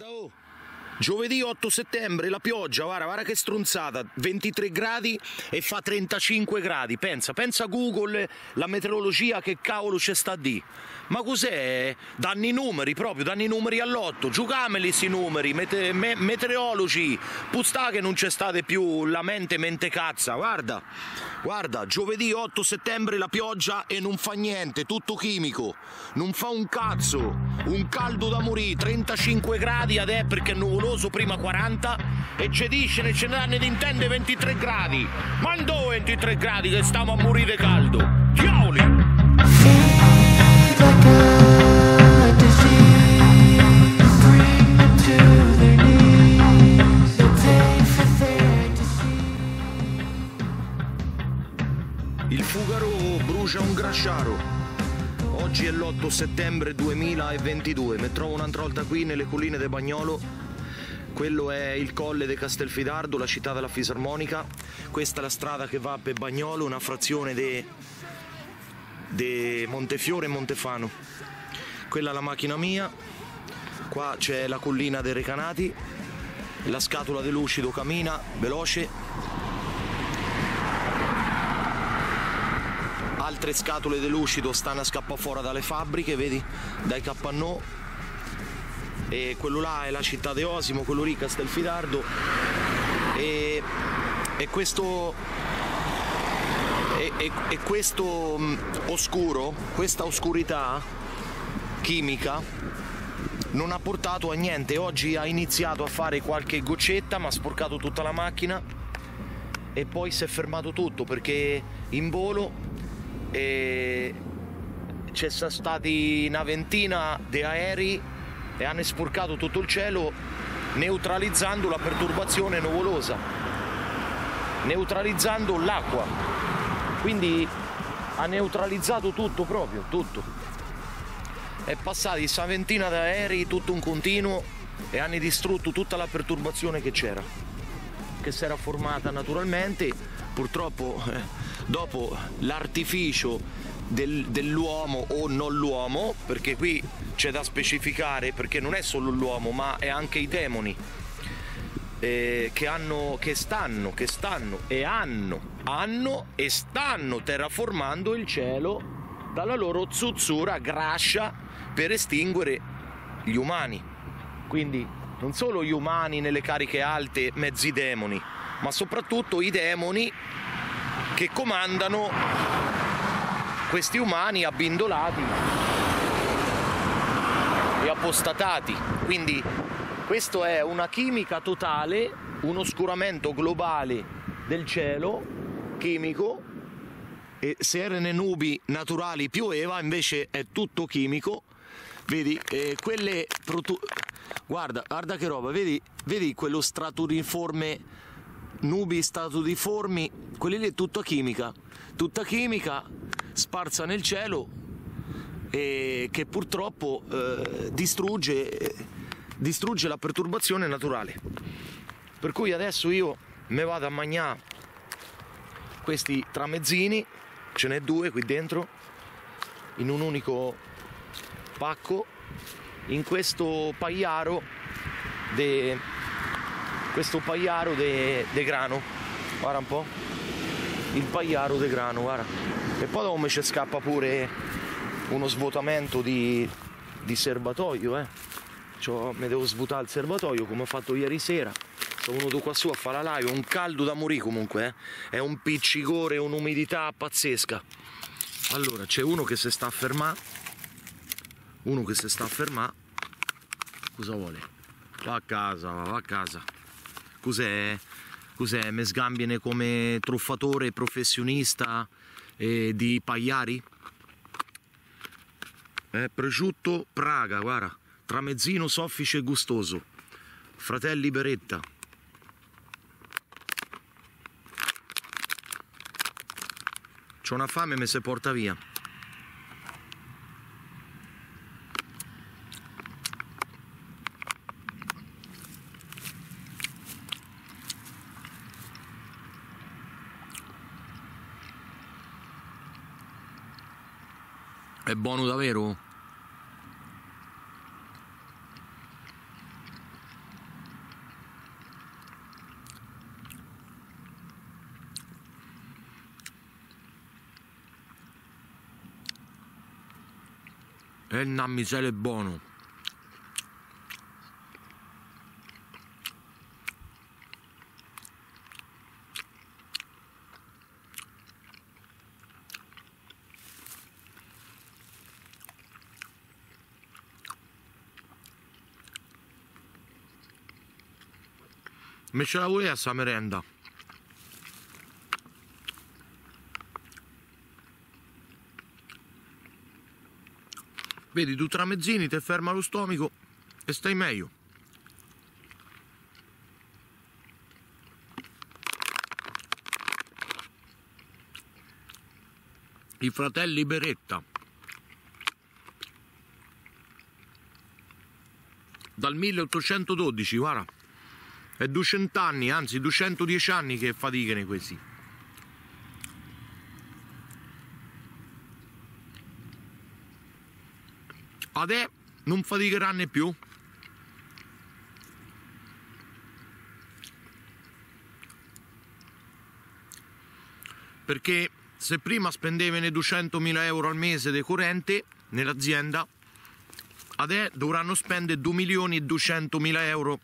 Guarda, oh, giovedì 8 settembre la pioggia, guarda che stronzata, 23 gradi e fa 35 gradi, pensa a Google, la meteorologia, che cavolo c'è sta di? Ma cos'è? Danno i numeri proprio, danno i numeri all'otto, giocameli sti numeri, meteorologi, pustà che non c'è state più la mente cazza, guarda, giovedì 8 settembre la pioggia e non fa niente, tutto chimico, non fa un cazzo, un caldo da morì, 35 gradi ad è perché è nuvoloso, prima 40 e ce dice, ce ne danno di intende 23 gradi, ma dove 23 gradi che stiamo a morire caldo, diavoli! Il Fugaro brucia un grasciaro. Oggi è l'8 settembre 2022. Mi trovo un'altra volta qui nelle colline di Bagnolo. Quello è il colle di Castelfidardo, la città della fisarmonica. Questa è la strada che va per Bagnolo, una frazione di Montefiore e Montefano. Quella è la macchina mia. Qua c'è la collina dei Recanati. La scatola di lucido cammina veloce. Altre scatole di lucido stanno a scappare fuori dalle fabbriche, vedi? Dai Capannò. E quello là è la città di Osimo, quello lì Castelfidardo. E questo oscuro, questa oscurità chimica non ha portato a niente. Oggi ha iniziato a fare qualche goccetta, ma ha sporcato tutta la macchina e poi si è fermato tutto perché in volo c'è stati una ventina di aerei e hanno sporcato tutto il cielo, neutralizzando la perturbazione nuvolosa, neutralizzando l'acqua, quindi ha neutralizzato tutto, proprio tutto. È passati questa ventina di aerei, tutto un continuo, e hanno distrutto tutta la perturbazione che c'era, che si era formata naturalmente. Purtroppo dopo l'artificio dell'uomo o non l'uomo, perché qui c'è da specificare, perché non è solo l'uomo ma è anche i demoni che stanno terraformando il cielo dalla loro zuzzura grascia per estinguere gli umani. Quindi non solo gli umani nelle cariche alte, mezzi demoni, ma soprattutto i demoni che comandano questi umani abbindolati e apostatati. Quindi questo è una chimica totale, un oscuramento globale del cielo chimico, e se erano nubi naturali pioveva, invece è tutto chimico. Vedi, guarda che roba, vedi quello straturiforme, nubi straturiformi, quelli lì è tutta chimica sparsa nel cielo e che purtroppo distrugge la perturbazione naturale. Per cui adesso io mi vado a mangiare questi tramezzini, ce n'è due qui dentro, in un unico pacco, in questo pagliaro de grano, guarda un po', il pagliaro de grano, guarda. E poi dopo mi ci scappa pure uno svuotamento di serbatoio, mi devo svuotare il serbatoio come ho fatto ieri sera. Sono venuto qua su a fare la live, un caldo da morire comunque, è un piccicore, un'umidità pazzesca. Allora c'è uno che si sta a fermare, cosa vuole? Va a casa. Cos'è? Mi sgambiene come truffatore professionista di pagliari? Prosciutto Praga, guarda, tramezzino soffice e gustoso, Fratelli Beretta. C'ho una fame e mi si porta via. È buono davvero? E il nammisele è buono. Me ce la vuoi a sta merenda? Vedi, tu tramezzini, ti ferma lo stomaco e stai meglio. I fratelli Beretta. Dal 1812, guarda. È 200 anni, anzi 210 anni che faticano questi. Adè non faticheranno più. Perché se prima spendevano 200.000 euro al mese di corrente nell'azienda, adesso dovranno spendere 2.200.000 euro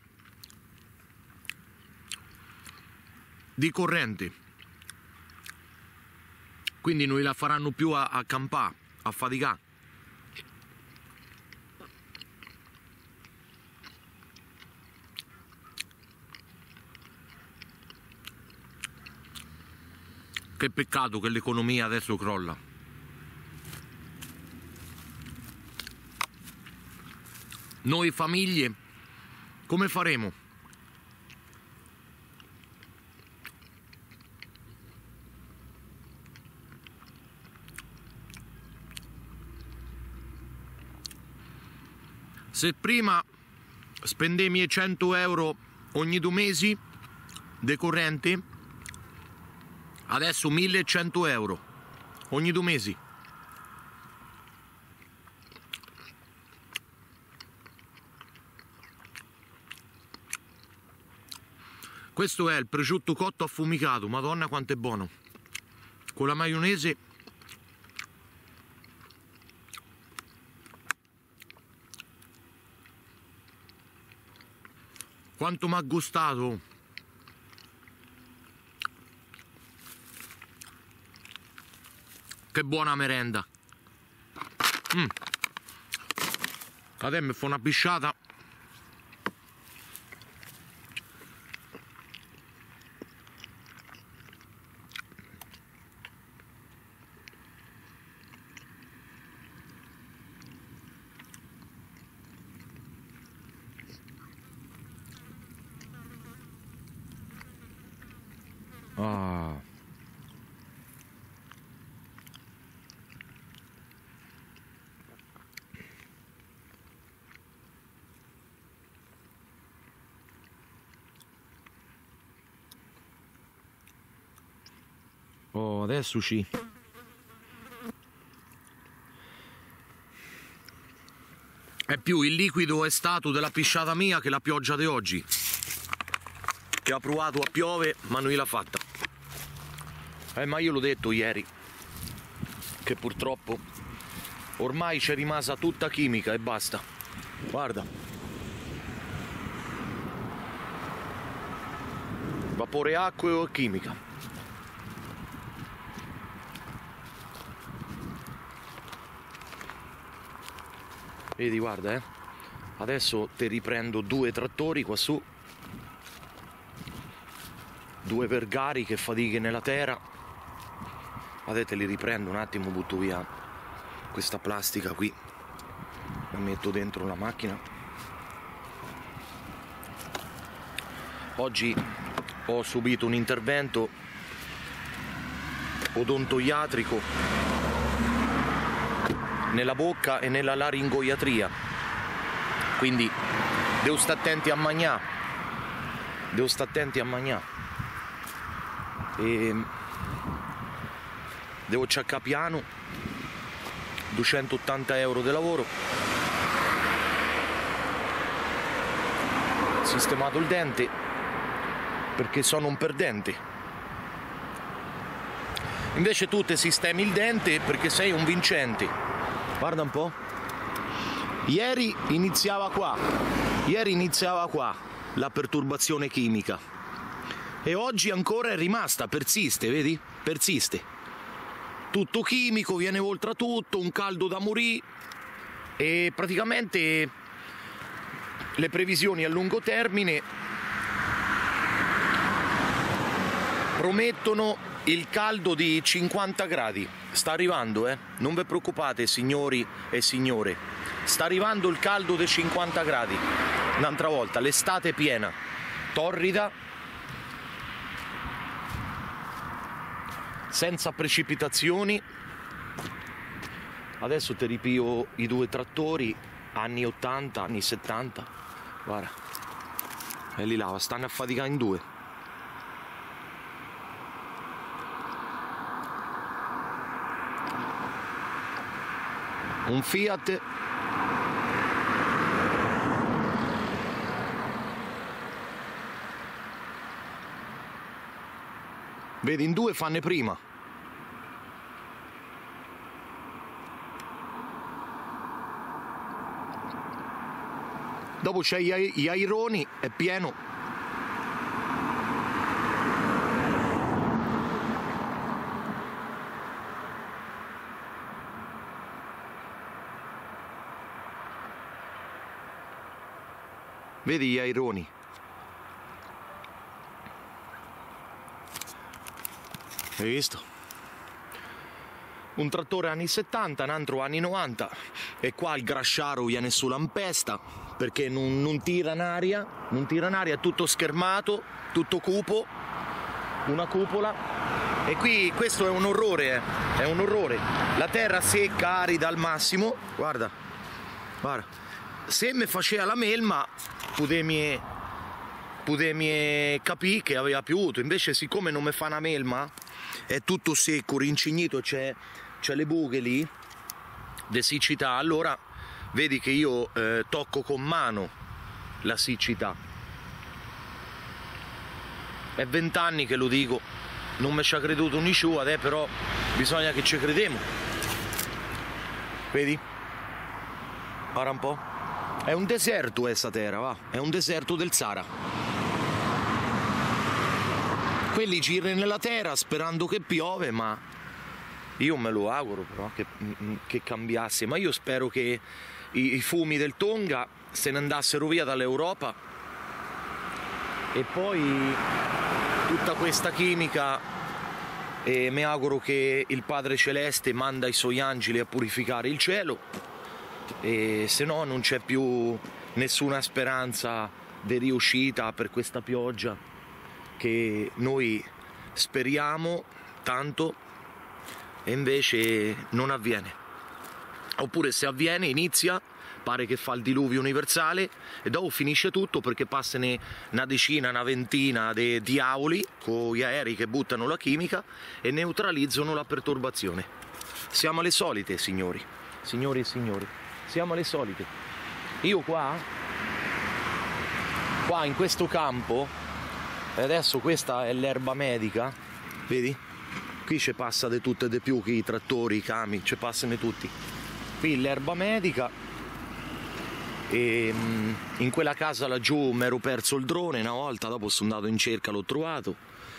di corrente. Quindi non la faranno più a campare, a faticare. Che peccato che l'economia adesso crolla. Noi famiglie come faremo? Se prima spendemi 100 euro ogni 2 mesi di corrente, adesso 1.100 euro ogni 2 mesi. Questo è il prosciutto cotto affumicato, madonna quanto è buono. Con la maionese. Quanto mi ha gustato. Che buona merenda. Adesso mi fa una pisciata. Ah. Oh, adesso ci. È più il liquido è stato della pisciata mia che la pioggia di oggi. Che ha provato a piove, ma non l'ha fatta. Ma io l'ho detto ieri, che purtroppo ormai c'è rimasta tutta chimica e basta. Guarda. Vapore acqueo e chimica. Vedi, guarda, adesso ti riprendo 2 trattori qua su. 2 vergari che fatiche nella terra. Adesso te li riprendo un attimo, butto via questa plastica qui, la metto dentro la macchina. Oggi ho subito un intervento odontoiatrico nella bocca e nella laringoiatria, quindi devo stare attenti a mangiare, e devo ciaccare piano. 280 euro di lavoro, sistemato il dente perché sono un perdente. Invece tu te sistemi il dente perché sei un vincente. Guarda un po', Ieri iniziava qua la perturbazione chimica e oggi ancora è rimasta, persiste, vedi? Persiste. Tutto chimico, viene oltre a tutto, un caldo da morì e praticamente le previsioni a lungo termine promettono il caldo di 50 gradi. Sta arrivando, non vi preoccupate signori e signore, sta arrivando il caldo dei 50 gradi. Un'altra volta, l'estate piena, torrida, senza precipitazioni. Adesso ti ripio i due trattori, anni 80, anni 70, guarda, e li lava, stanno a faticare in due. Un Fiat vedi, in due fanno prima. Dopo c'è gli aironi, è pieno. Vedi gli aironi. Hai visto? Un trattore anni 70, un altro anni 90 e qua il grasciaro viene su lampesta perché non tira in aria, è tutto schermato, tutto cupo, una cupola e qui questo è un orrore, è un orrore. La terra secca, arida al massimo, guarda, guarda. Se mi faceva la melma potemi capire che aveva piovuto, invece siccome non mi fa una melma è tutto secco, rincignito, c'è le buche lì di siccità, allora vedi che io tocco con mano la siccità. È 20 anni che lo dico, non mi ci ha creduto nessuno, però bisogna che ci crediamo. Vedi? Guarda un po'. È un deserto questa terra, va? È un deserto del Sahara. Quelli girano nella terra sperando che piove, ma io me lo auguro però che cambiasse. Ma io spero che i fumi del Tonga se ne andassero via dall'Europa e poi tutta questa chimica, e mi auguro che il Padre Celeste manda i suoi angeli a purificare il cielo, e se no non c'è più nessuna speranza di riuscita per questa pioggia che noi speriamo tanto e invece non avviene. Oppure se avviene inizia, pare che fa il diluvio universale e dopo finisce tutto perché passano una decina, una ventina di diavoli con gli aerei che buttano la chimica e neutralizzano la perturbazione. Siamo alle solite, signori e signori, siamo alle solite. Io qua in questo campo, e adesso questa è l'erba medica, vedi? Qui ci passa di tutte e di più, che i trattori, i camion, ci passano tutti. Qui l'erba medica, e in quella casa laggiù mi ero perso il drone una volta, dopo sono andato in cerca, l'ho trovato,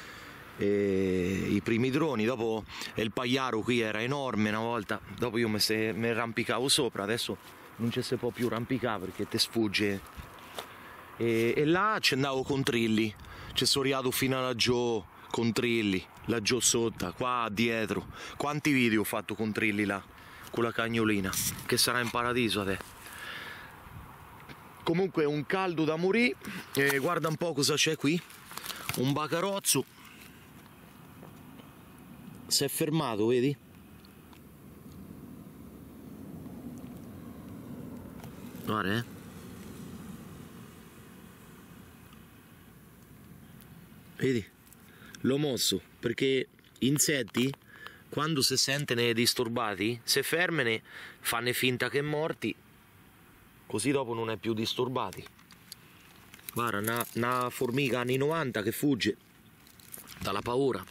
e i primi droni, dopo il pagliaro qui era enorme una volta, dopo io mi arrampicavo sopra, adesso non ci si può più arrampicare perché ti sfugge, e là ci andavo con trilli, ci sono arrivato fino a laggiù con trilli, laggiù sotto, qua dietro. Quanti video ho fatto con trilli là, con la cagnolina, che sarà in paradiso adesso. Comunque un caldo da morì, e guarda un po' cosa c'è qui, un bacarozzo, si è fermato, vedi? Guarda, vedi? L'ho mosso perché insetti, quando si sentono disturbati, se fermano, fanno finta che è morti, così dopo non è più disturbati. Guarda, una formica anni 90 che fugge dalla paura.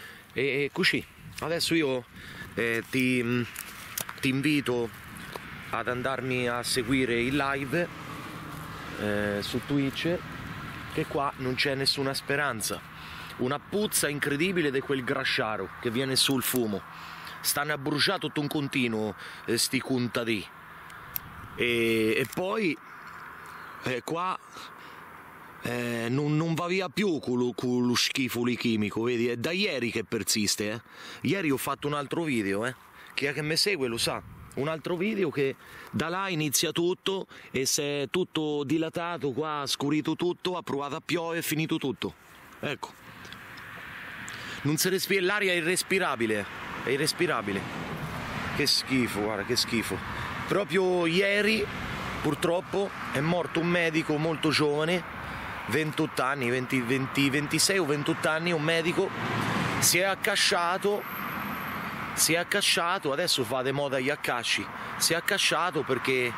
E così, adesso io ti invito ad andarmi a seguire il live su Twitch, che qua non c'è nessuna speranza. Una puzza incredibile di quel grasciaro che viene sul fumo. Stanno a bruciare tutto un continuo sti contadini. E poi qua non va via più con lo schifo chimico, vedi? È da ieri che persiste, Ieri ho fatto un altro video, Chi è che mi segue lo sa. Un altro video che da là inizia tutto e si è tutto dilatato, qua ha scurito tutto, ha provato a piovere, è finito tutto. Ecco. Non si respira, l'aria è irrespirabile, è irrespirabile. Che schifo, guarda, che schifo. Proprio ieri, purtroppo, è morto un medico molto giovane, 28 anni, 26 o 28 anni, un medico, si è accasciato, adesso fate moda gli accasci, si è accasciato perché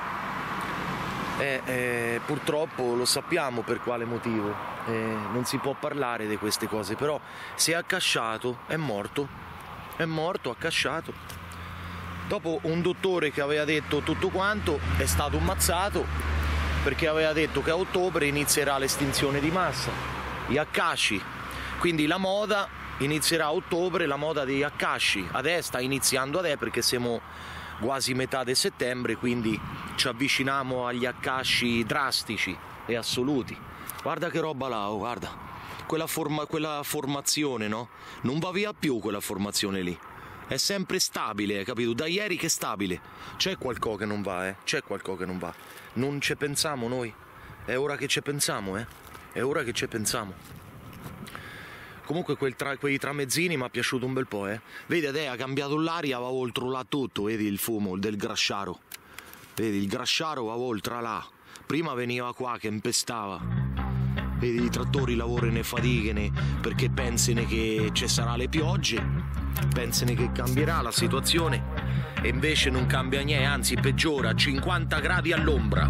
purtroppo lo sappiamo per quale motivo, non si può parlare di queste cose, però si è accasciato, è morto, accasciato. Dopo un dottore che aveva detto tutto quanto è stato ammazzato perché aveva detto che a ottobre inizierà l'estinzione di massa, gli accasci, quindi la moda inizierà a ottobre, la moda degli accasci. Adesso sta iniziando perché siamo quasi metà di settembre, quindi ci avviciniamo agli accasci drastici e assoluti. Guarda che roba là, guarda, quella formazione, no? Non va via più quella formazione lì, è sempre stabile, capito? Da ieri che è stabile. C'è qualcosa che non va, c'è qualcosa che non va. Non ci pensiamo noi, è ora che ci pensiamo, è ora che ci pensiamo. Comunque quei tramezzini mi è piaciuto un bel po', Vedi, ha cambiato l'aria, va oltre là tutto, vedi il fumo del grasciaro. Vedi, il grasciaro va oltre là. Prima veniva qua che impestava. Vedi, i trattori lavorano e faticano perché pensano che ci sarà le piogge, pensano che cambierà la situazione e invece non cambia niente, anzi peggiora, 50 gradi all'ombra.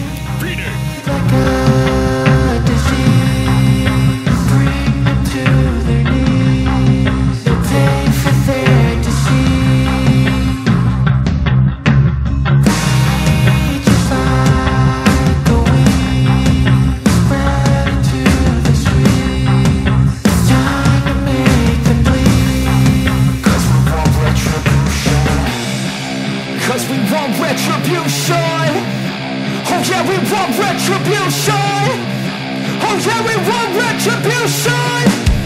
Fine! we want retribution. Oh yeah, we want retribution.